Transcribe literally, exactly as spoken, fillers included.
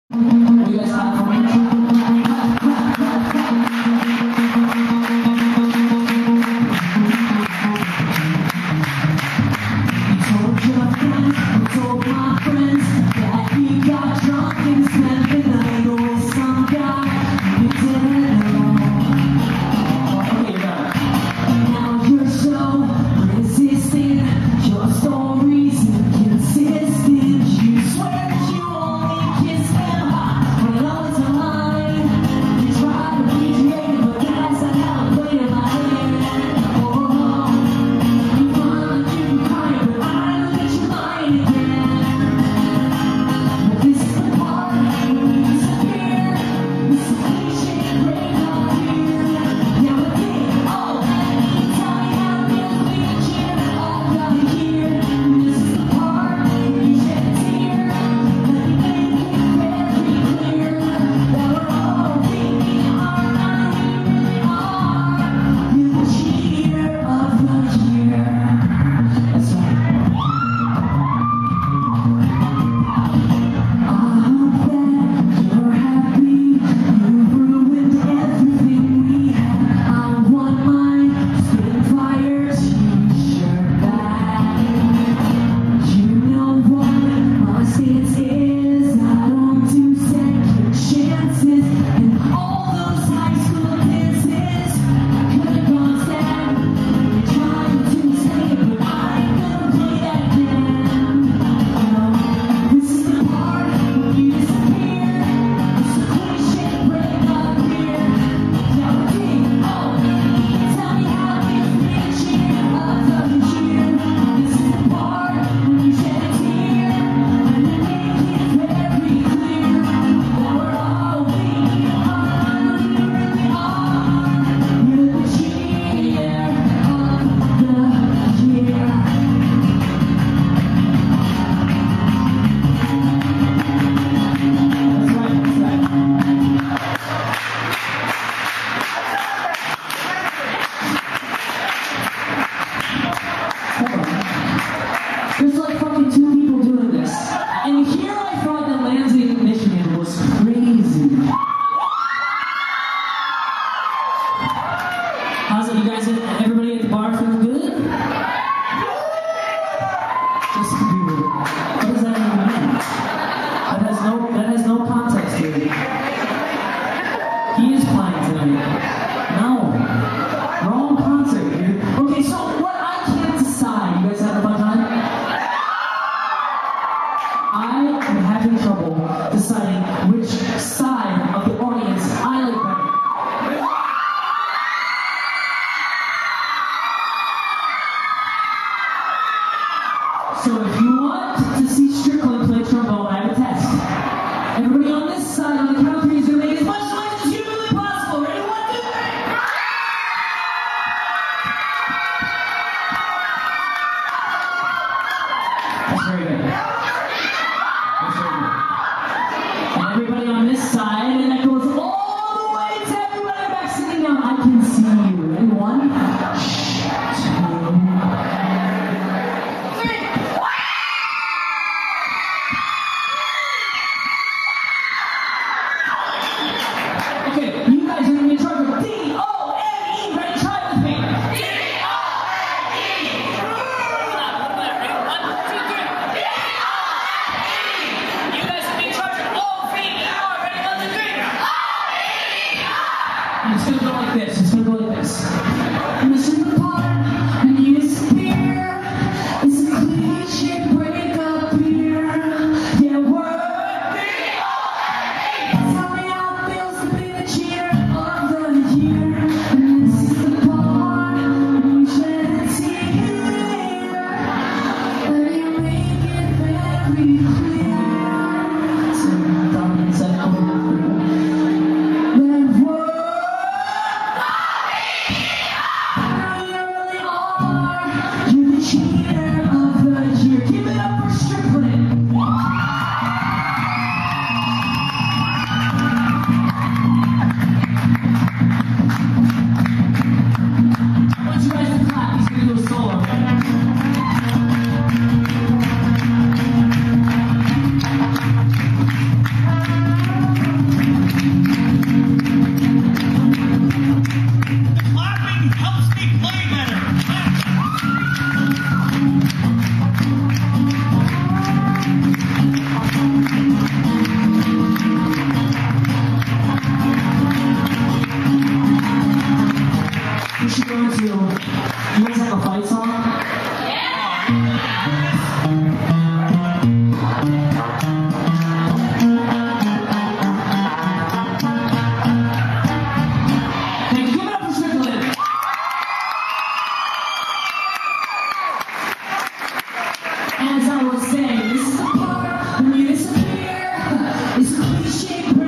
There's like fucking two people doing this. And here I thought that Lansing, Michigan was crazy. How's it, you guys, everybody at the bar feeling good? Just be weird. What does that even mean? That has no, that has no context here. He is playing tonight. No. Wrong concert, dude. Okay, so what I can't decide, you guys have a fun time? I am having trouble deciding which side of the audience I like better. So if you want to see Strickland play trombone, I have a test. Everybody on this side, on the count of three, is going to make as much noise as humanly possible. Ready? One, two, three. That's very good. That's very good. And everybody on this side, shape.